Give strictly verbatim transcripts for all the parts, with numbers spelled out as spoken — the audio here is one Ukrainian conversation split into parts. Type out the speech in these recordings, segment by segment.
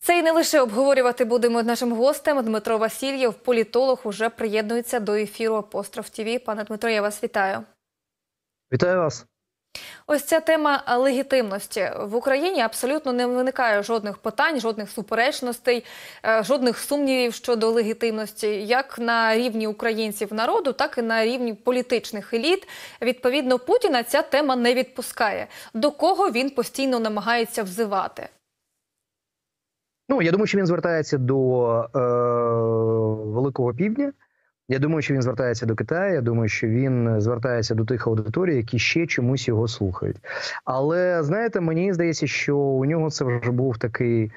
Це і не лише обговорювати будемо з нашим гостем. Дмитро Васильєв, політолог, уже приєднується до ефіру «Апостроф ТІВІ». Пане Дмитро, я вас вітаю. Вітаю вас. Ось ця тема легітимності. В Україні абсолютно не виникає жодних питань, жодних суперечностей, жодних сумнівів щодо легітимності. Як на рівні українців народу, так і на рівні політичних еліт. Відповідно, Путіна ця тема не відпускає. До кого він постійно намагається взивати? Ну, я думаю, що він звертається до е, Великого Півдня. Я думаю, що він звертається до Китаю. Я думаю, що він звертається до тих аудиторій, які ще чомусь його слухають. Але, знаєте, мені здається, що у нього це вже був такий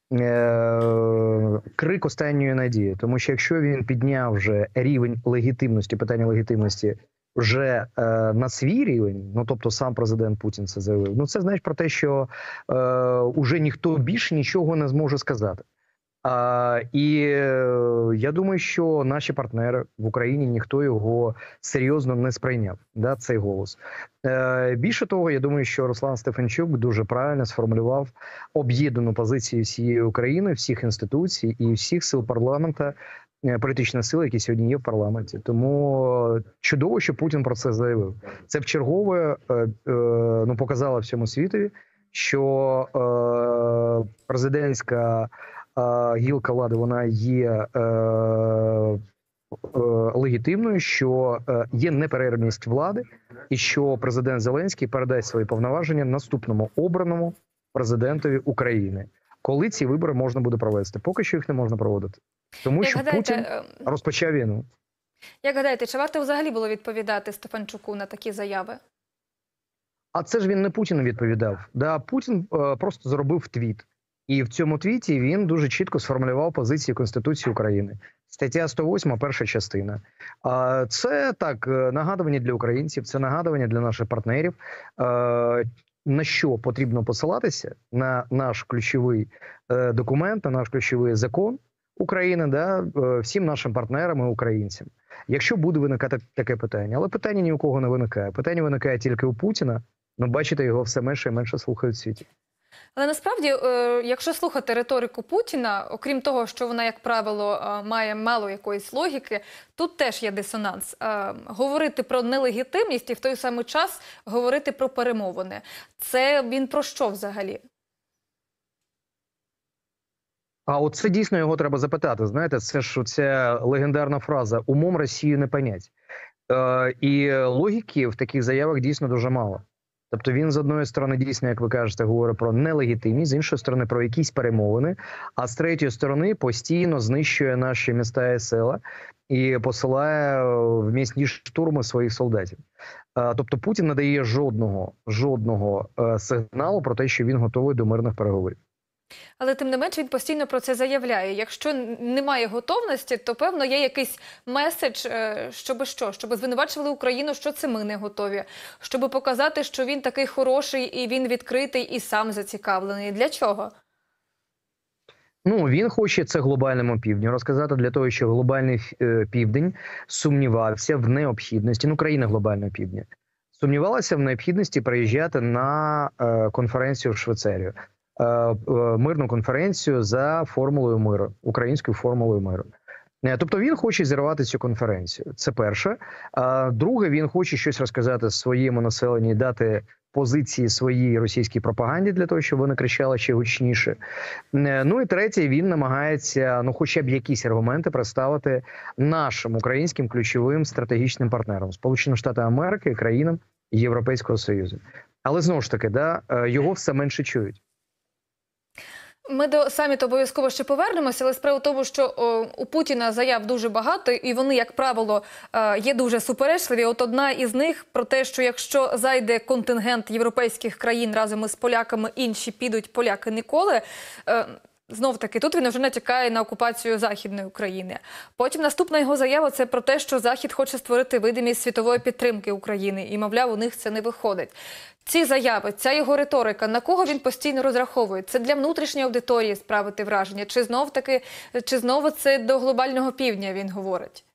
е, крик останньої надії. Тому що якщо він підняв вже рівень легітимності, питання легітимності, вже е, на свій рівень, ну тобто сам президент Путін це заявив, ну це знаєш про те, що е, уже ніхто більше нічого не зможе сказати. А, і е, я думаю, що наші партнери в Україні, ніхто його серйозно не сприйняв, да, цей голос. Е, більше того, я думаю, що Руслан Стефанчук дуже правильно сформулював об'єднану позицію всієї України, всіх інституцій і всіх сил парламенту, політичних сил, які сьогодні є в парламенті. Тому чудово, що Путін про це заявив. Це вчергове е, е, ну, показало всьому світові, що е, президентська е, гілка влади, вона є е, е, легітимною, що е, є неперервність влади, і що президент Зеленський передасть свої повноваження наступному обраному президентові України. Коли ці вибори можна буде провести? Поки що їх не можна проводити. Тому Як що гадаєте, Путін розпочав війну. Як гадаєте, чи варто взагалі було відповідати Стефанчуку на такі заяви? А це ж він не Путіну відповідав. Да, Путін е, просто зробив твіт. І в цьому твіті він дуже чітко сформулював позицію Конституції України. Стаття сто восьма, перша частина. А це так, нагадування для українців, це нагадування для наших партнерів. Е, на що потрібно посилатися? На наш ключовий е, документ, на наш ключовий закон України, да, е, всім нашим партнерам і українцям. Якщо буде виникати таке питання, але питання ні у кого не виникає. Питання виникає тільки у Путіна, але бачите, його все менше і менше слухають в світі. Але насправді, е, якщо слухати риторику Путіна, окрім того, що вона, як правило, е, має мало якоїсь логіки, тут теж є дисонанс. Е, говорити про нелегітимність і в той самий час говорити про перемовини. Це він про що взагалі? А от це дійсно його треба запитати. Знаєте, це ж ця легендарна фраза «умом Росію не понять». Е, і логіки в таких заявах дійсно дуже мало. Тобто він, з одної сторони, дійсно, як ви кажете, говорить про нелегітимність, з іншої сторони, про якісь перемовини, а з третьої сторони постійно знищує наші міста і села і посилає в м'ясні штурми своїх солдатів. Тобто Путін не дає жодного, жодного сигналу про те, що він готовий до мирних переговорів. Але тим не менше він постійно про це заявляє. Якщо немає готовності, то певно є якийсь меседж, щоб що? Щоб звинувачували Україну, що це ми не готові. Щоб показати, що він такий хороший і він відкритий і сам зацікавлений. Для чого? Ну, він хоче це глобальному півдню розказати для того, що глобальний південь сумнівався в необхідності, ну, країна глобального півдня, сумнівалася в необхідності приїжджати на е, конференцію в Швейцарію. Мирну конференцію за формулою миру, українською формулою миру. Тобто він хоче зірвати цю конференцію. Це перше. А друге, він хоче щось розказати своєму населенню і дати позиції своїй російській пропаганді для того, щоб вони кричали ще гучніше. Ну і третє, він намагається, ну хоча б якісь аргументи представити нашим українським ключовим стратегічним партнерам, Сполученим Штатам Америки і країнам Європейського Союзу. Але знову ж таки, да, його все менше чують. Ми до саміту обов'язково ще повернемося, але справа в тому, що о, у Путіна заяв дуже багато, і вони, як правило, е, є дуже суперечливі. От одна із них про те, що якщо зайде контингент європейських країн разом із поляками, інші підуть, поляки ніколи. Е, Знов-таки, тут він вже натякає на окупацію Західної України. Потім наступна його заява – це про те, що Захід хоче створити видимість світової підтримки України. І, мовляв, у них це не виходить. Ці заяви, ця його риторика, на кого він постійно розраховує? Це для внутрішньої аудиторії справити враження? Чи знов-таки, чи знову це до глобального півдня він говорить?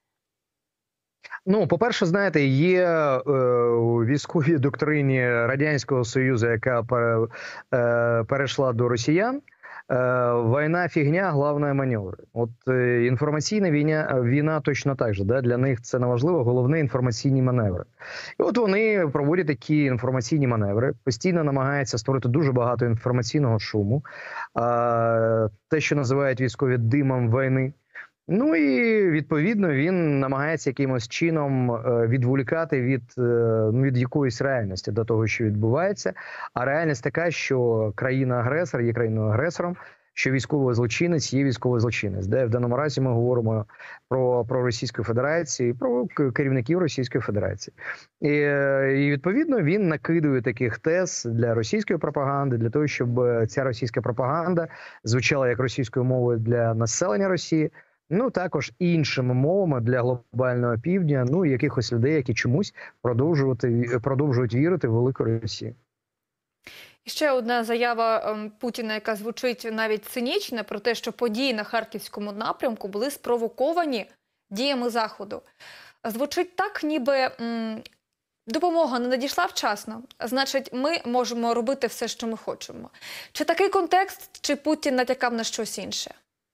Ну, по-перше, знаєте, є е, у військовій доктрині Радянського Союзу, яка пере, е, перейшла до росіян, війна фігня, головне маневри. От е, інформаційна війна, війна точно так же. Да? Для них це не важливо, головне інформаційні маневри. І от вони проводять такі інформаційні маневри, постійно намагаються створити дуже багато інформаційного шуму, а, те, що називають військові димом війни. Ну і відповідно він намагається якимось чином відволікати від, ну, від якоїсь реальності до того, що відбувається. А реальність така, що країна-агресор є країною-агресором, що військовий злочинець є військовий злочинець. Де в даному разі ми говоримо про, про Російську Федерацію, про керівників Російської Федерації. І, і відповідно він накидує таких тез для російської пропаганди, для того, щоб ця російська пропаганда звучала як російською мовою для населення Росії, ну, також іншими мовами для глобального півдня, ну, якихось людей, які чомусь продовжувати, продовжують вірити в велику Росію. І ще одна заява Путіна, яка звучить навіть цинічно, про те, що події на Харківському напрямку були спровоковані діями Заходу. Звучить так, ніби м, допомога не надійшла вчасно, значить, ми можемо робити все, що ми хочемо. Чи такий контекст, чи Путін натякав на щось інше?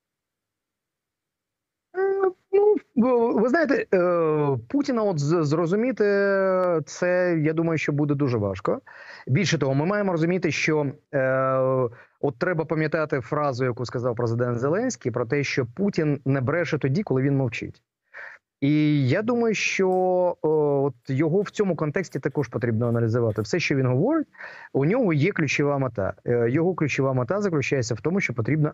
Ну, ви знаєте, Путіна от зрозуміти це, я думаю, що буде дуже важко. Більше того, ми маємо розуміти, що е, от треба пам'ятати фразу, яку сказав президент Зеленський, про те, що Путін не бреше тоді, коли він мовчить. І я думаю, що о, от його в цьому контексті також потрібно аналізувати. Все, що він говорить, у нього є ключова мета. Його ключова мета заключається в тому, що потрібно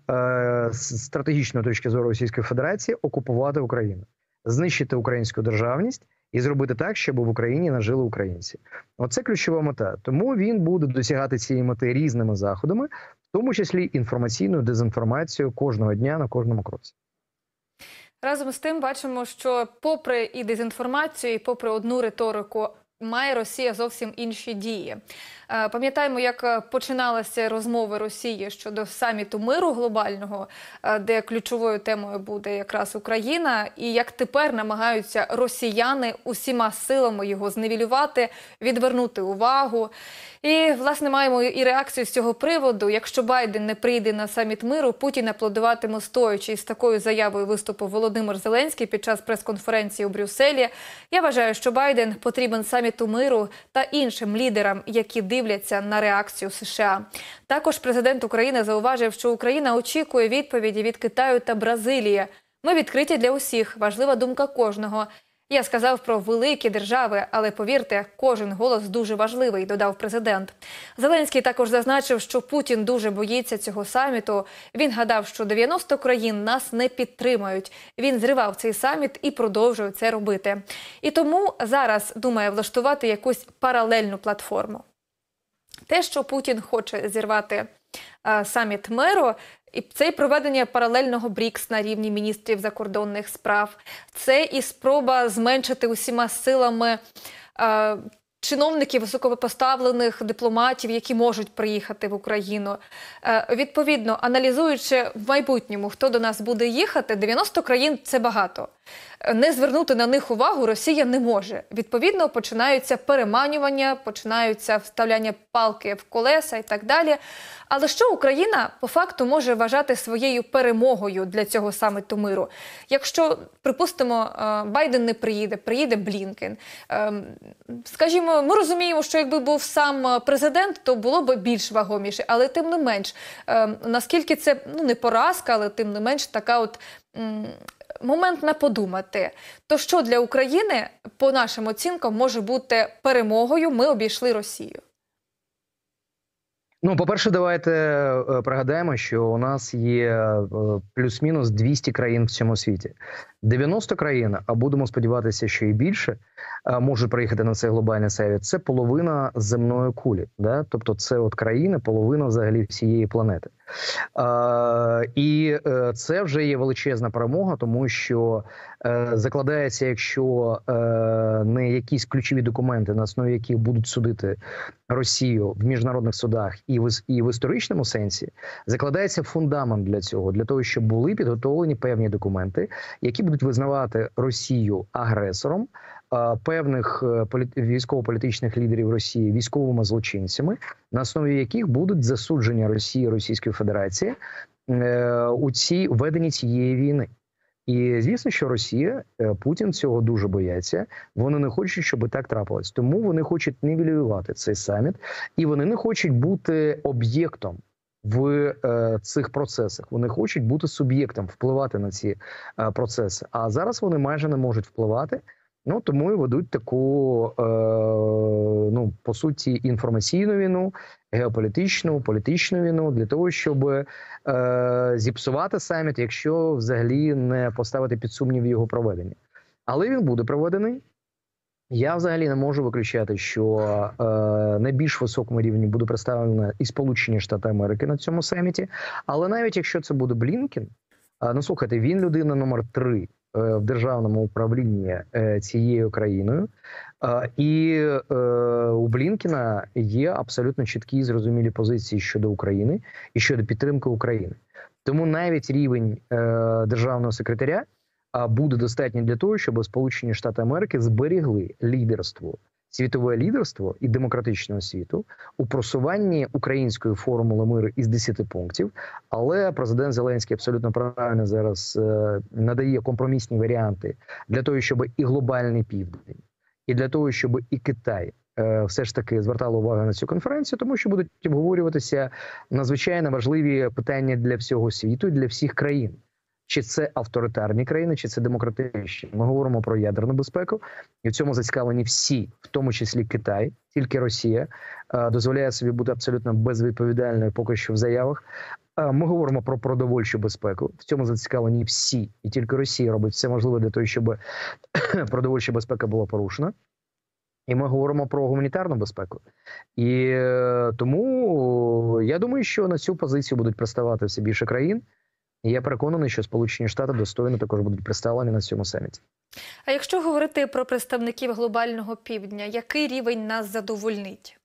е, з стратегічної точки зору Російської Федерації окупувати Україну, знищити українську державність і зробити так, щоб в Україні не жили українці. Оце ключова мета. Тому він буде досягати цієї мети різними заходами, в тому числі інформаційною дезінформацією кожного дня на кожному кроці. Разом з тим бачимо, що попри і дезінформацію, і попри одну риторику, має Росія зовсім інші дії. Пам'ятаємо, як починалися розмови Росії щодо саміту миру глобального, де ключовою темою буде якраз Україна, і як тепер намагаються росіяни усіма силами його зневілювати, відвернути увагу. І, власне, маємо і реакцію з цього приводу. Якщо Байден не прийде на саміт миру, Путін аплодуватиме стоячи. І з такою заявою виступив Володимир Зеленський під час прес-конференції у Брюсселі. Я вважаю, що Байден потрібен саміту миру та іншим лідерам, які дивляться на реакцію США. Також президент України зауважив, що Україна очікує відповіді від Китаю та Бразилії. Ми відкриті для усіх, важлива думка кожного. Я сказав про великі держави, але, повірте, кожен голос дуже важливий, додав президент. Зеленський також зазначив, що Путін дуже боїться цього саміту. Він гадав, що дев'яносто країн нас не підтримають. Він зривав цей саміт і продовжує це робити. І тому зараз думає влаштувати якусь паралельну платформу. Те, що Путін хоче зірвати а, саміт миру, і це і проведення паралельного БРІКС на рівні міністрів закордонних справ. Це і спроба зменшити усіма силами е, чиновників, високопоставлених дипломатів, які можуть приїхати в Україну. Е, відповідно, аналізуючи в майбутньому, хто до нас буде їхати, дев'яносто країн – це багато. Не звернути на них увагу Росія не може. Відповідно, починаються переманювання, починаються вставляння палки в колеса і так далі. Але що Україна по факту може вважати своєю перемогою для цього саміту миру? Якщо, припустимо, Байден не приїде, приїде Блінкен. Скажімо, ми розуміємо, що якби був сам президент, то було б більш вагоміше. Але тим не менш, наскільки це, ну, не поразка, але тим не менш така от момент на подумати. То що для України, по нашим оцінкам, може бути перемогою? Ми обійшли Росію. Ну, по-перше, давайте пригадаємо, що у нас є плюс-мінус двісті країн в цьому світі. дев'яносто країн, а будемо сподіватися, що і більше, можуть приїхати на цей глобальний саміт. Це половина земної кулі. Да? Тобто це от країни, половина взагалі всієї планети. А, і це вже є величезна перемога, тому що е, закладається, якщо е, не якісь ключові документи, на основі яких будуть судити Росію в міжнародних судах і в, і в історичному сенсі, закладається фундамент для цього, для того, щоб були підготовлені певні документи, які будуть визнавати Росію агресором, певних військово-політичних лідерів Росії військовими злочинцями, на основі яких будуть засудження Росії і Російської Федерації у цій веденні цієї війни. І звісно, що Росія, Путін цього дуже бояться. Вони не хочуть, щоб так трапилось. Тому вони хочуть нівелювати цей саміт, і вони не хочуть бути об'єктом в е, цих процесах. Вони хочуть бути суб'єктом, впливати на ці е, процеси. А зараз вони майже не можуть впливати. Ну, тому і ведуть таку, е, ну, по суті, інформаційну війну, геополітичну, політичну війну, для того, щоб е, зіпсувати саміт, якщо взагалі не поставити під сумнів його проведення. Але він буде проведений. Я взагалі не можу виключати, що е, на більш високому рівні буде представлено і Сполучені Штати Америки на цьому саміті. Але навіть якщо це буде Блінкен, е, ну, слухайте, він людина номер три в державному управлінні цією країною. І у Блінкена є абсолютно чіткі і зрозумілі позиції щодо України і щодо підтримки України. Тому навіть рівень державного секретаря буде достатньо для того, щоб Сполучені Штати Америки зберігли лідерство, світове лідерство і демократичного світу у просуванні української формули миру із десяти пунктів. Але президент Зеленський абсолютно правильно зараз е, надає компромісні варіанти для того, щоб і глобальний південь, і для того, щоб і Китай е, все ж таки звертали увагу на цю конференцію, тому що будуть обговорюватися надзвичайно важливі питання для всього світу і для всіх країн. Чи це авторитарні країни, чи це демократичні. Ми говоримо про ядерну безпеку, і в цьому зацікавлені всі, в тому числі Китай. Тільки Росія е, дозволяє собі бути абсолютно безвідповідальною поки що в заявах. Е, ми говоримо про продовольчу безпеку. В цьому зацікавлені всі, і тільки Росія робить все можливе для того, щоб продовольча безпека була порушена. І ми говоримо про гуманітарну безпеку. І е, тому я думаю, що на цю позицію будуть представати все більше країн. І я переконаний, що Сполучені Штати достойно також будуть представлені на цьому саміті. А якщо говорити про представників глобального півдня, який рівень нас задовольнить?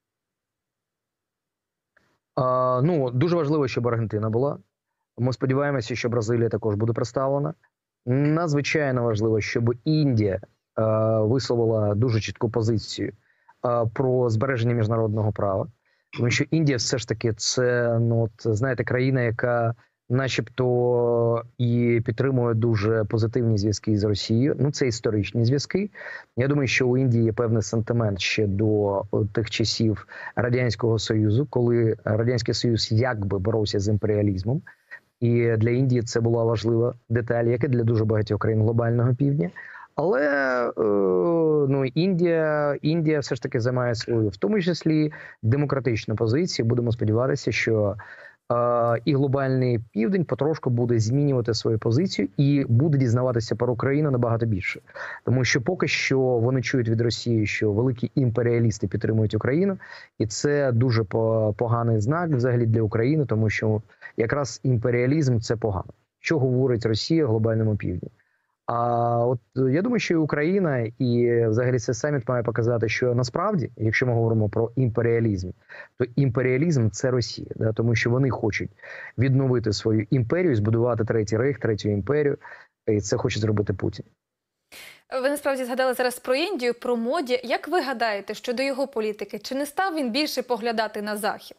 А, ну, дуже важливо, щоб Аргентина була. Ми сподіваємося, що Бразилія також буде представлена. Надзвичайно важливо, щоб Індія а, висловила дуже чітку позицію а, про збереження міжнародного права. Тому що Індія все ж таки це, ну, от, знаєте, країна, яка начебто і підтримує дуже позитивні зв'язки з Росією. Ну, це історичні зв'язки. Я думаю, що у Індії є певний сентимент ще до тих часів Радянського Союзу, коли Радянський Союз якби боровся з імперіалізмом. І для Індії це була важлива деталь, як і для дуже багатьох країн глобального півдня. Але е, ну, Індія, Індія все ж таки займає свою, в тому числі, демократичну позицію. Будемо сподіватися, що і глобальний південь потрошку буде змінювати свою позицію і буде дізнаватися про Україну набагато більше. Тому що поки що вони чують від Росії, що великі імперіалісти підтримують Україну, і це дуже поганий знак взагалі для України, тому що якраз імперіалізм – це погано. Що говорить Росія глобальному півдні? А от я думаю, що і Україна, і взагалі цей саміт має показати, що насправді, якщо ми говоримо про імперіалізм, то імперіалізм – це Росія, да? Тому що вони хочуть відновити свою імперію, збудувати третій рейх, третю імперію, і це хоче зробити Путін. Ви насправді згадали зараз про Індію, про Моді. Як ви гадаєте щодо його політики? Чи не став він більше поглядати на Захід?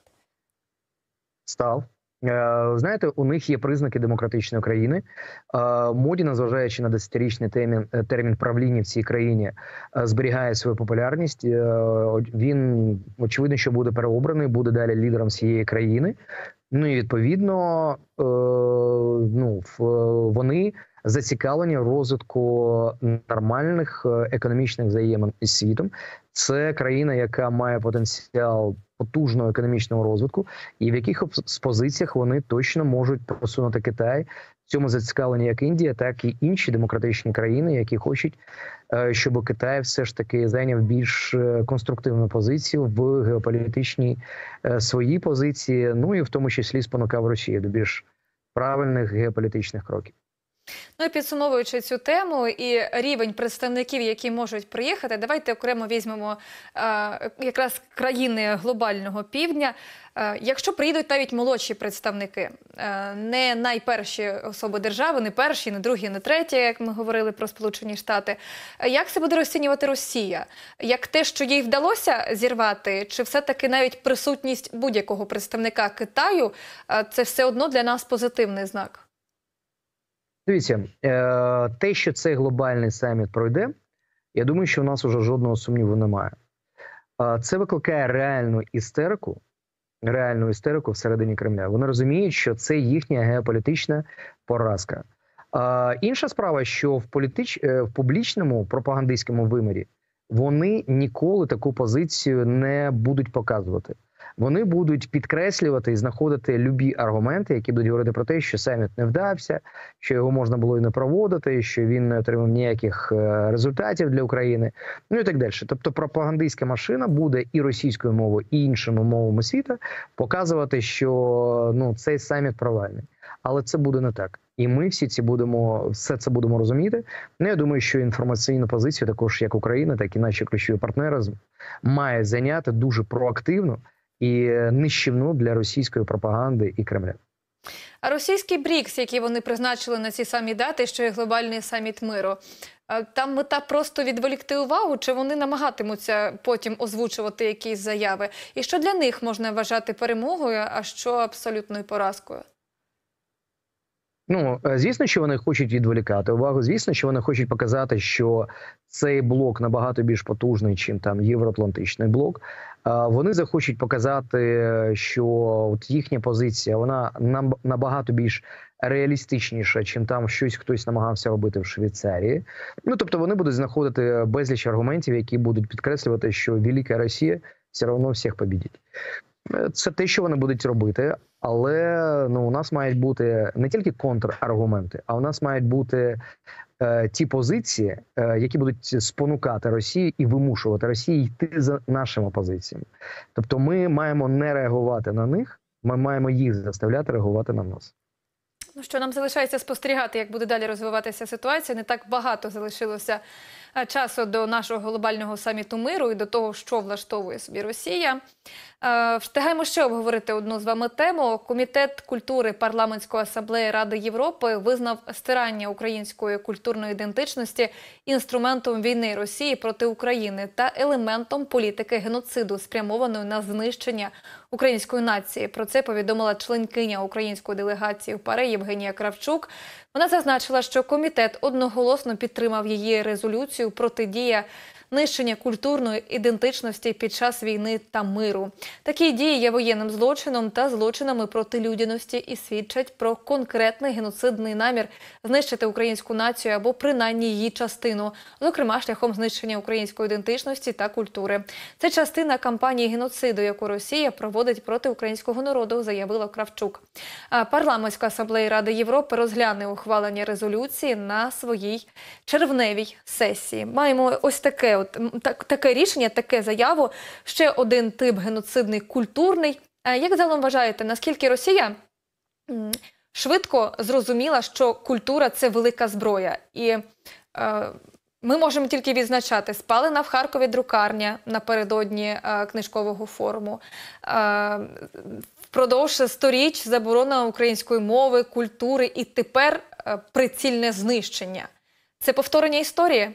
Став. Знаєте, у них є признаки демократичної країни. Моді, незважаючи на десятирічний термін, термін правління в цій країні, зберігає свою популярність. Він, очевидно, що буде переобраний, буде далі лідером цієї країни. Ну і, відповідно, ну, вони зацікавлені в розвитку нормальних економічних взаємин із світом. Це країна, яка має потенціал потужного економічного розвитку, і в яких з позиціях вони точно можуть посунути Китай. В цьому зацікавлені як Індія, так і інші демократичні країни, які хочуть, щоб Китай все ж таки зайняв більш конструктивну позицію в геополітичній своїй позиції, ну і в тому числі спонукав Росію до більш правильних геополітичних кроків. Ну і підсумовуючи цю тему і рівень представників, які можуть приїхати, давайте окремо візьмемо е, якраз країни глобального півдня. Е, якщо приїдуть навіть молодші представники, е, не найперші особи держави, не перші, не другі, не треті, як ми говорили про Сполучені Штати, е, як це буде розцінювати Росія? Як те, що їй вдалося зірвати, чи все-таки навіть присутність будь-якого представника Китаю, е, це все одно для нас позитивний знак? Дивіться, е, те, що цей глобальний саміт пройде, я думаю, що в нас уже жодного сумніву немає. Е, Це викликає реальну істерику, реальну істерику всередині Кремля. Вони розуміють, що це їхня геополітична поразка. Е, Інша справа, що в, політич... е, в публічному пропагандистському вимірі вони ніколи таку позицію не будуть показувати. Вони будуть підкреслювати і знаходити любі аргументи, які будуть говорити про те, що саміт не вдався, що його можна було і не проводити, що він не отримав ніяких результатів для України, ну і так далі. Тобто пропагандистська машина буде і російською мовою, і іншими мовами світу показувати, що ну, цей саміт провальний. Але це буде не так. І ми всі ці будемо, все це будемо розуміти. Ну, я думаю, що інформаційну позицію, також як Україна, так і наші ключові партнери, має зайняти дуже проактивно і нищівну для російської пропаганди і Кремля. А російський БРІКС, який вони призначили на ці самі дати, що є глобальний саміт миру, там мета просто відволікти увагу, чи вони намагатимуться потім озвучувати якісь заяви? І що для них можна вважати перемогою, а що абсолютною поразкою? Ну, звісно, що вони хочуть відволікати увагу. Звісно, що вони хочуть показати, що цей блок набагато більш потужний, ніж там євроатлантичний блок. Вони захочуть показати, що от їхня позиція, вона набагато більш реалістичніша, ніж там щось хтось намагався робити в Швейцарії. Ну, тобто вони будуть знаходити безліч аргументів, які будуть підкреслювати, що велика Росія все одно всіх побідить. Це те, що вони будуть робити, але ну, у нас мають бути не тільки контраргументи, а у нас мають бути е, ті позиції, е, які будуть спонукати Росію і вимушувати Росію йти за нашими позиціями. Тобто ми маємо не реагувати на них, ми маємо їх заставляти реагувати на нас. Ну що, нам залишається спостерігати, як буде далі розвиватися ситуація. Не так багато залишилося часу до нашого глобального саміту миру і до того, що влаштовує собі Росія. Встигаємо ще обговорити одну з вами тему. Комітет культури Парламентської асамблеї Ради Європи визнав стирання української культурної ідентичності інструментом війни Росії проти України та елементом політики геноциду, спрямованої на знищення української нації. Про це повідомила членкиня української делегації в ПАРЄ Євгенія Кравчук. Вона зазначила, що комітет одноголосно підтримав її резолюцію «Протидія нищення культурної ідентичності під час війни та миру». Такі дії є воєнним злочином та злочинами проти людяності і свідчать про конкретний геноцидний намір знищити українську націю або принаймні її частину, зокрема шляхом знищення української ідентичності та культури. Це частина кампанії геноциду, яку Росія проводить проти українського народу, заявила Кравчук. Парламентська асамблея Ради Європи розгляне ухвалення резолюції на своїй червневій сесії. Маємо ось таке от так, таке рішення, таке заяву. Ще один тип геноцидний культурний. Як загалом вважаєте, наскільки Росія швидко зрозуміла, що культура – це велика зброя? І е, ми можемо тільки відзначати: спалена в Харкові друкарня напередодні е, книжкового форуму, е, впродовж сторіч заборона української мови, культури і тепер е, прицільне знищення. Це повторення історії?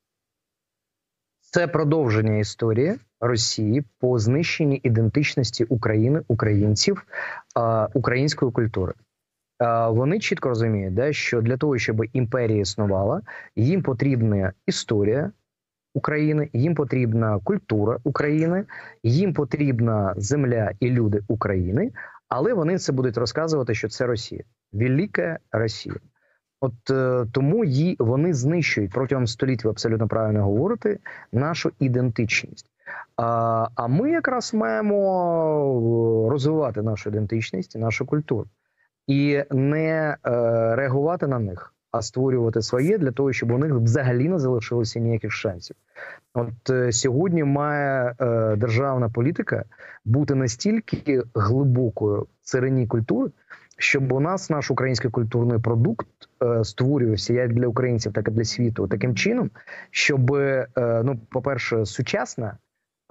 Це продовження історії Росії по знищенні ідентичності України, українців, української культури. Вони чітко розуміють, да, що для того, щоб імперія існувала, їм потрібна історія України, їм потрібна культура України, їм потрібна земля і люди України, але вони це будуть розказувати, що це Росія. Велика Росія. От е, тому ї, вони знищують протягом століть, ви абсолютно правильно говорите, нашу ідентичність. А, а ми якраз маємо розвивати нашу ідентичність і нашу культуру. І не е, реагувати на них, а створювати своє для того, щоб у них взагалі не залишилося ніяких шансів. От е, сьогодні має е, державна політика бути настільки глибокою в царині культури, щоб у нас наш український культурний продукт е, створювався як для українців, так і для світу таким чином, щоб, е, ну, по-перше, сучасна е,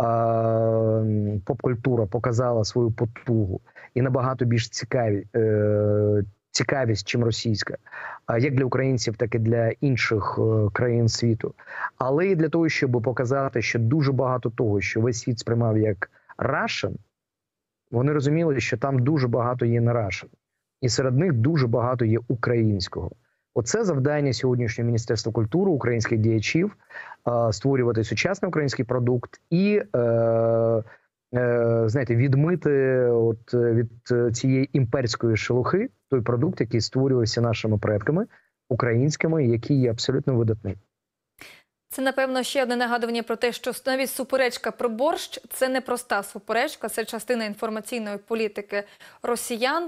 поп-культура показала свою потугу і набагато більш цікаві, е, цікавість, чим російська, як для українців, так і для інших е, країн світу. Але і для того, щоб показати, що дуже багато того, що весь світ сприймав як Russian, вони розуміли, що там дуже багато є не Russian. І серед них дуже багато є українського. Оце завдання сьогоднішнього Міністерства культури, українських діячів – створювати сучасний український продукт і, е, е, знаєте, відмити от від цієї імперської шелухи той продукт, який створювався нашими предками, українськими, який є абсолютно видатний. Це, напевно, ще одне нагадування про те, що навіть суперечка про борщ – це не проста суперечка, це частина інформаційної політики росіян.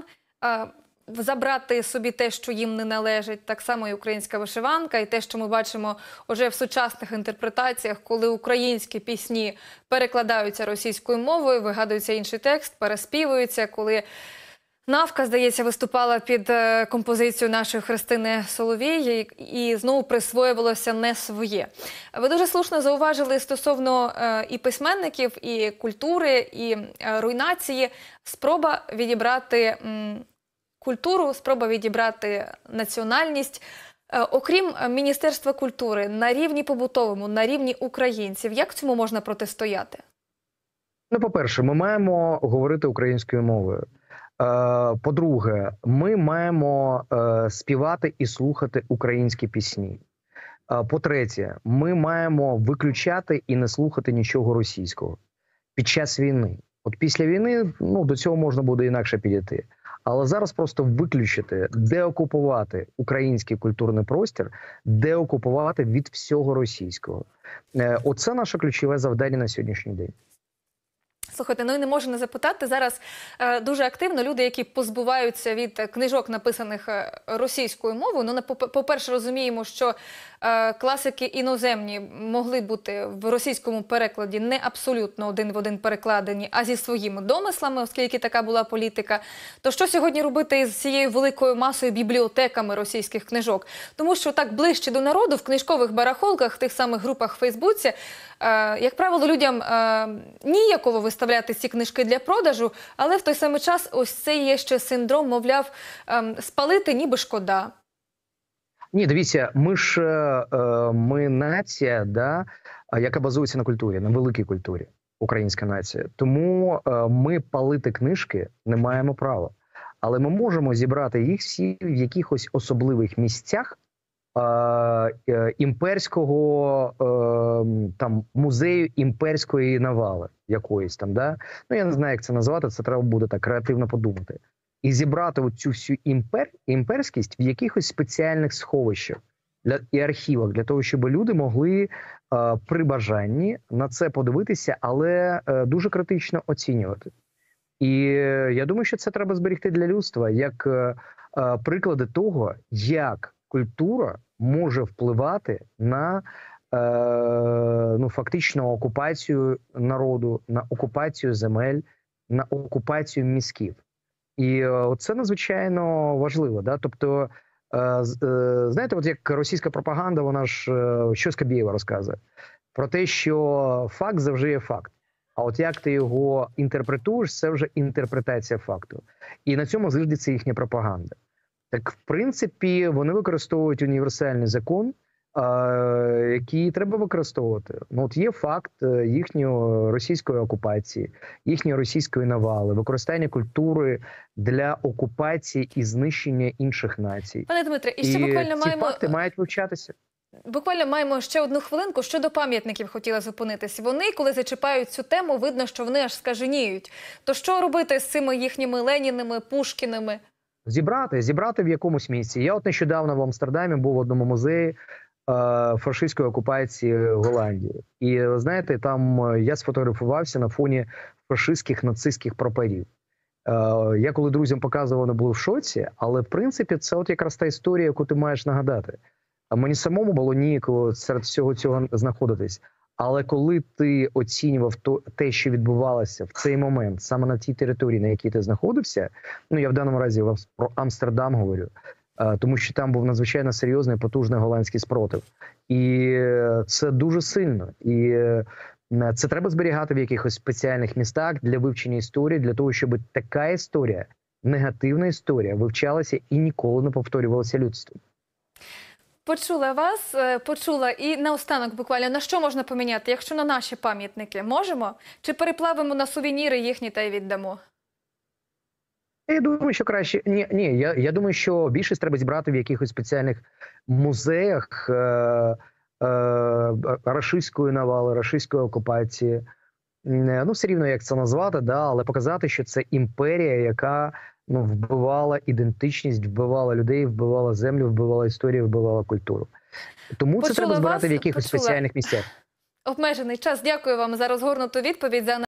Забрати собі те, що їм не належить, так само і українська вишиванка, і те, що ми бачимо вже в сучасних інтерпретаціях, коли українські пісні перекладаються російською мовою, вигадується інший текст, переспівуються, коли Навка, здається, виступала під композицію нашої Христини Соловій і знову присвоювалося не своє. Ви дуже слушно зауважили стосовно і письменників, і культури, і руйнації. Спроба відібрати культуру, спроба відібрати національність. Окрім Міністерства культури, на рівні побутовому, на рівні українців, як цьому можна протистояти? Ну, по-перше, ми маємо говорити українською мовою. По-друге, ми маємо співати і слухати українські пісні. По-третє, ми маємо виключати і не слухати нічого російського під час війни. От після війни, ну, до цього можна буде інакше підійти. Але зараз просто виключити, деокупувати український культурний простір, деокупувати від всього російського. Оце наше ключове завдання на сьогоднішній день. Слухайте, ну і не можу не запитати, зараз е, дуже активно люди, які позбуваються від книжок, написаних російською мовою. Ну, по-перше, розуміємо, що е, класики іноземні могли бути в російському перекладі не абсолютно один в один перекладені, а зі своїми домислами, оскільки така була політика. То що сьогодні робити із цією великою масою бібліотеками російських книжок? Тому що так ближче до народу, в книжкових барахолках, в тих самих групах в Фейсбуці, е, як правило, людям е, ніяково виставляти ці книжки для продажу, але в той самий час ось це є ще синдром, мовляв, е, спалити ніби шкода. Ні, дивіться, ми ж е, ми нація, да, яка базується на культурі, на великій культурі, українська нація. Тому е, ми палити книжки не маємо права. Але ми можемо зібрати їх всі в якихось особливих місцях е, е, імперського е, там, музею імперської навали якоїсь там, да? Ну, я не знаю, як це назвати, це треба буде так креативно подумати. І зібрати оцю всю імпер, імперськість в якихось спеціальних сховищах для, і архівах, для того, щоб люди могли е, при бажанні на це подивитися, але е, дуже критично оцінювати. І е, я думаю, що це треба зберегти для людства, як е, е, приклади того, як культура може впливати на е, ну, фактично окупацію народу, на окупацію земель, на окупацію мізків. І це надзвичайно важливо. Да? Тобто, знаєте, от як російська пропаганда, вона ж що Скабєєва розказує? Про те, що факт завжди є факт. А от як ти його інтерпретуєш, це вже інтерпретація факту. І на цьому зиждеться їхня пропаганда. Так, в принципі, вони використовують універсальний закон, які треба використовувати. Ну, от є факт їхньої російської окупації, їхньої російської навали, використання культури для окупації і знищення інших націй. Пане Дмитре, і ще буквально ці маємо... факти мають вивчатися. Буквально маємо ще одну хвилинку. Щодо пам'ятників хотіла зупинитись. Вони, коли зачіпають цю тему, видно, що вони аж скаженіють. То що робити з цими їхніми Леніними, Пушкіними? Зібрати, зібрати в якомусь місці. Я от нещодавно в Амстердамі був в одному музеї фашистської окупації Голландії. І, знаєте, там я сфотографувався на фоні фашистських нацистських прапорів. Я коли друзям показував, вони були в шоці, але, в принципі, це от якраз та історія, яку ти маєш нагадати. А мені самому було ніяково серед всього цього знаходитись. Але коли ти оцінював то, те, що відбувалося в цей момент, саме на тій території, на якій ти знаходився, ну я в даному разі про Амстердам говорю, тому що там був надзвичайно серйозний, потужний голландський спротив. І це дуже сильно. І це треба зберігати в якихось спеціальних містах для вивчення історії, для того, щоб така історія, негативна історія, вивчалася і ніколи не повторювалася людством. Почула вас, почула. І наостанок буквально, на що можна поміняти? Якщо на наші пам'ятники можемо? Чи переплавимо на сувеніри їхні та й віддамо? Я думаю, що краще... Ні, ні я, я думаю, що більшість треба зібрати в якихось спеціальних музеях е, е, рашистської навали, рашистської окупації. Ну, все рівно, як це назвати, да, але показати, що це імперія, яка ну, вбивала ідентичність, вбивала людей, вбивала землю, вбивала історію, вбивала культуру. Тому почула це треба збирати вас, в якихось почула. спеціальних місцях. Обмежений час. Дякую вам за розгорнуту відповідь, за